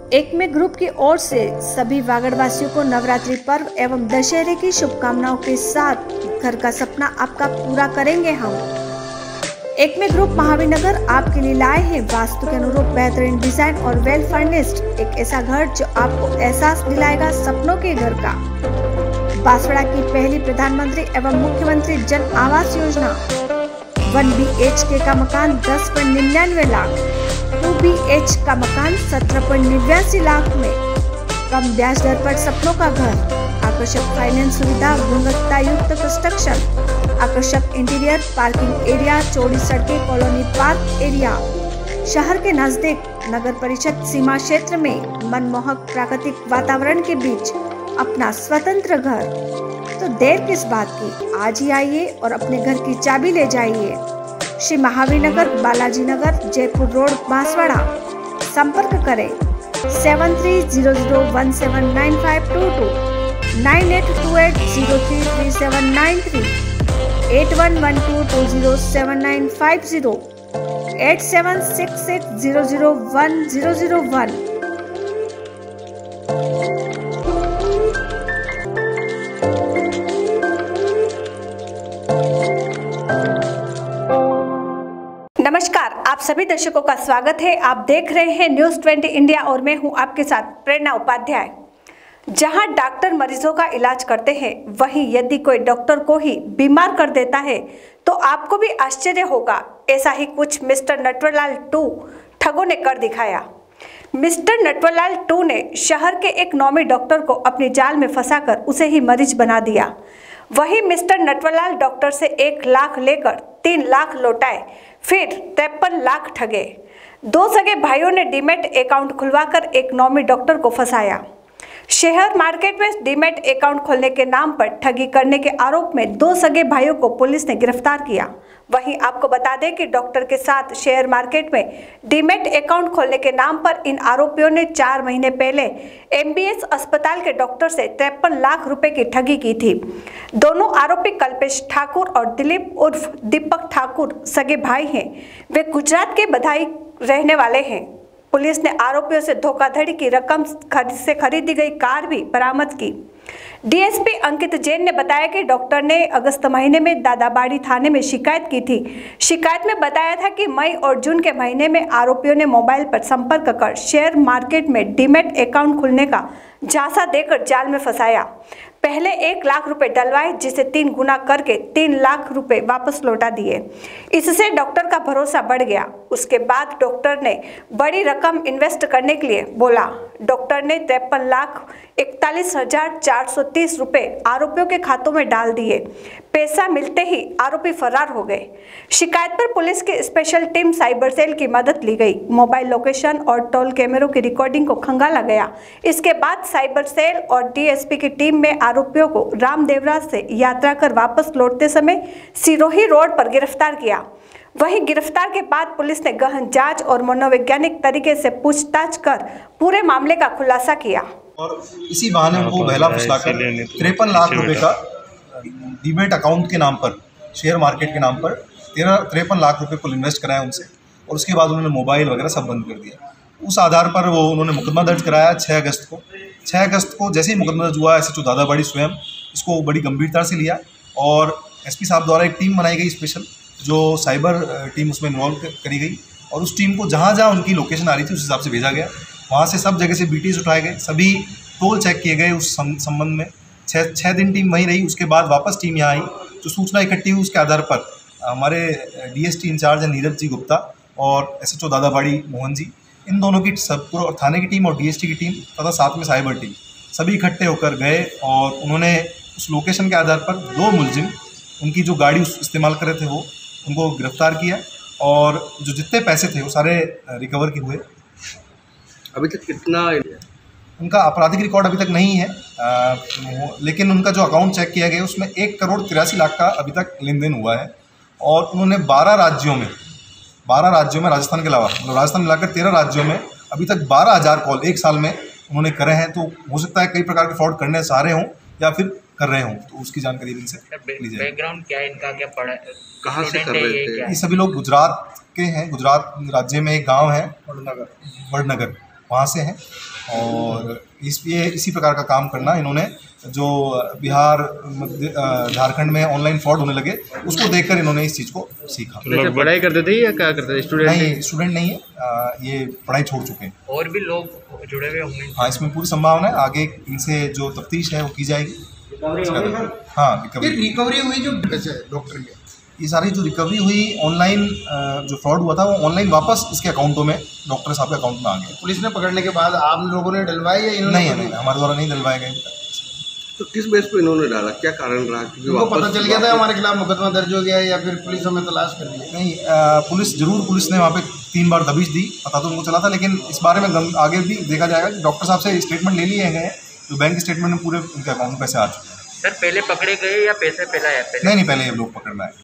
एकमे ग्रुप की ओर से सभी वागड़वासियों को नवरात्रि पर्व एवं दशहरे की शुभकामनाओं के साथ घर का सपना आपका पूरा करेंगे हम। एकमे ग्रुप महावीर नगर आपके लिए लाए हैं वास्तु के अनुरूप बेहतरीन डिजाइन और वेल फर्निश्ड एक ऐसा घर जो आपको एहसास दिलाएगा सपनों के घर का। बांसवाड़ा की पहली प्रधानमंत्री एवं मुख्यमंत्री जन आवास योजना 1 BHK का मकान 10.99 लाख, 2 BH का मकान 17.89 लाख में कम ब्याज दर पर सपनों का घर, आकर्षक फाइनेंस सुविधा, गुणवत्ता युक्त कंस्ट्रक्शन, आकर्षक इंटीरियर, पार्किंग एरिया, चौड़ी सड़कें, कॉलोनी पार्क एरिया, शहर के नजदीक नगर परिषद सीमा क्षेत्र में मनमोहक प्राकृतिक वातावरण के बीच अपना स्वतंत्र घर। तो देर किस बात की, आज ही आइए और अपने घर की चाबी ले जाइए। श्री महावीर नगर, बालाजी नगर, जयपुर रोड, बांसवाड़ा। संपर्क करें 7300179522, 9828033793, 8112207950, 8766001001। नमस्कार, आप सभी दर्शकों का स्वागत है। आप देख रहे हैं न्यूज़ 20 इंडिया और मैं हूं आपके साथ प्रेरणा उपाध्याय। जहां डॉक्टर मरीजों का इलाज करते हैं, वहीं यदि कोई डॉक्टर को ही बीमार कर देता है तो आपको भी आश्चर्य होगा। ऐसा ही कुछ मिस्टर नटवरलाल 2 ठगों ने कर दिखाया। मिस्टर नटवरलाल 2 ने शहर के एक नौमी डॉक्टर को अपनी जाल में फंसाकर उसे ही मरीज बना दिया। वहीं मिस्टर नटवरलाल डॉक्टर से 1 लाख लेकर 3 लाख लौटाए, फिर 53 लाख ठगे। 2 सगे भाइयों ने डीमैट अकाउंट खुलवाकर एक नौमी डॉक्टर को फंसाया। शेयर मार्केट में डीमैट अकाउंट खोलने के नाम पर ठगी करने के आरोप में 2 सगे भाइयों को पुलिस ने गिरफ्तार किया। वहीं आपको बता दें कि डॉक्टर के साथ शेयर मार्केट में डीमैट अकाउंट खोलने के नाम पर इन आरोपियों ने 4 महीने पहले MBS अस्पताल के डॉक्टर से 53 लाख रुपए की ठगी की थी। दोनों आरोपी कल्पेश ठाकुर और दिलीप उर्फ दीपक ठाकुर सगे भाई हैं। वे गुजरात के बधाई रहने वाले हैं। पुलिस ने आरोपियों से धोखाधड़ी की रकम से खरीदी गई कार भी बरामद की। DSP अंकित जैन ने बताया कि डॉक्टर ने अगस्त महीने में दादाबाड़ी थाने में शिकायत की थी। शिकायत में बताया था कि मई और जून के महीने में आरोपियों ने मोबाइल पर संपर्क कर शेयर मार्केट में डीमैट अकाउंट खुलने का झांसा देकर जाल में फंसाया। पहले 1 लाख रुपए डलवाए, जिसे 3 गुना करके 3 लाख रुपए वापस लौटा दिए। इससे डॉक्टर का भरोसा बढ़ गया। उसके बाद डॉक्टर ने बड़ी रकम इन्वेस्ट करने के लिए बोला। डॉक्टर ने 53,41,430 रुपए आरोपियों के खातों में डाल दिए। पैसा मिलते ही आरोपी फरार हो गए। शिकायत पर पुलिस की स्पेशल टीम साइबर सेल की मदद ली गई। मोबाइल लोकेशन और टोल कैमरों की रिकॉर्डिंग को खंगाला गया। इसके बाद साइबर सेल और DSP की टीम में आरोपियों को रामदेवराज से यात्रा कर वापस लौटते समय सिरोही रोड पर गिरफ्तार किया। वहीं गिरफ्तार के बाद पुलिस ने गहन जांच और मनोवैज्ञानिक तरीके से पूछताछ कर पूरे मामले का खुलासा किया और इसी बहाने उनको बहला फुसलाकर 53 लाख रुपए का डीमैट अकाउंट के नाम पर, शेयर मार्केट के नाम पर 53 लाख रुपए को इन्वेस्ट कराया उनसे और उसके बाद उन्होंने मोबाइल वगैरह सब बंद कर दिया। उस आधार पर उन्होंने मुकदमा दर्ज कराया 6 अगस्त को। 6 अगस्त को जैसे ही मुकदमा दर्ज हुआ, SHO दादाबाड़ी स्वयं इसको बड़ी गंभीरता से लिया और SP साहब द्वारा एक टीम बनाई गई स्पेशल, जो साइबर टीम उसमें इन्वॉल्व करी गई और उस टीम को जहाँ जहाँ उनकी लोकेशन आ रही थी उस हिसाब से भेजा गया। वहाँ से सब जगह से BTs उठाए गए, सभी टोल चेक किए गए। उस संबंध में 6 दिन टीम वहीं रही। उसके बाद वापस टीम यहाँ आई। जो सूचना इकट्ठी हुई उसके आधार पर हमारे DST इंचार्ज हैं नीरज जी गुप्ता और SHO दादाबाड़ी मोहन जी, इन दोनों की सब पूरा थाने की टीम और DST की टीम तथा साथ में साइबर टीम सभी इकट्ठे होकर गए और उन्होंने उस लोकेशन के आधार पर 2 मुलजिम, उनकी जो गाड़ी इस्तेमाल कर रहे थे वो, उनको गिरफ्तार किया और जो जितने पैसे थे वो सारे रिकवर के हुए। अभी तक कितना उनका आपराधिक रिकॉर्ड अभी तक नहीं है, लेकिन उनका जो अकाउंट चेक किया गया उसमें 1,83 लाख का अभी तक लेन देन हुआ है और उन्होंने 12 राज्यों में राजस्थान के अलावा, मतलब राजस्थान मिलाकर 13 राज्यों में अभी तक 12,000 कॉल 1 साल में उन्होंने करे हैं। तो हो सकता है कई प्रकार के फ्रॉड करने से आ रहे हों या फिर कर रहे हों, तो उसकी जानकारी इनसे ली जाए। बैकग्राउंड क्या है इनका, क्या पढ़ा, कहाँ से कर रहे थे? ये सभी लोग गुजरात के हैं। गुजरात राज्य में एक गांव है वडनगर, वहाँ से हैं और इसी प्रकार का काम करना इन्होंने, जो बिहार झारखंड में ऑनलाइन फ्रॉड होने लगे उसको देखकर इन्होंने इस चीज़ को सीखा। अच्छा, पढ़ाई करते थे या क्या करते थे? स्टूडेंट नहीं, स्टूडेंट नहीं है, ये पढ़ाई छोड़ चुके हैं। और भी लोग जुड़े हुए होंगे? हाँ, इसमें पूरी संभावना है, आगे इनसे जो तफ्तीश है वो की जाएगी। हाँ, रिकवरी हुई जो डॉक्टर की, ये सारी जो रिकवरी हुई ऑनलाइन, जो फ्रॉड हुआ था वो ऑनलाइन वापस इसके अकाउंटों में, डॉक्टर साहब के अकाउंट में आ गया। पुलिस ने पकड़ने के बाद आप लोगों ने डलवाए या इन्होंने? नहीं, हमारे द्वारा नहीं डलवाए गए। तो किस बेस पे इन्होंने डाला, क्या कारण रहा? क्योंकि उनको पता चल गया था हमारे खिलाफ मुकदमा दर्ज हो गया, या फिर पुलिस हमें तलाश कर रही है? नहीं, पुलिस ने वहाँ पे 3 बार दबिश दी, पता तो उनको चला था, लेकिन इस बारे में आगे भी देखा जाएगा। डॉक्टर साहब से स्टेटमेंट ले लिए गए, जो बैंक स्टेटमेंट में पूरे उनके अकाउंट में पैसे आ चुके हैं। सर पहले पकड़े गए या पैसे पहला है? नहीं, पहले ये लोग पकड़ना है।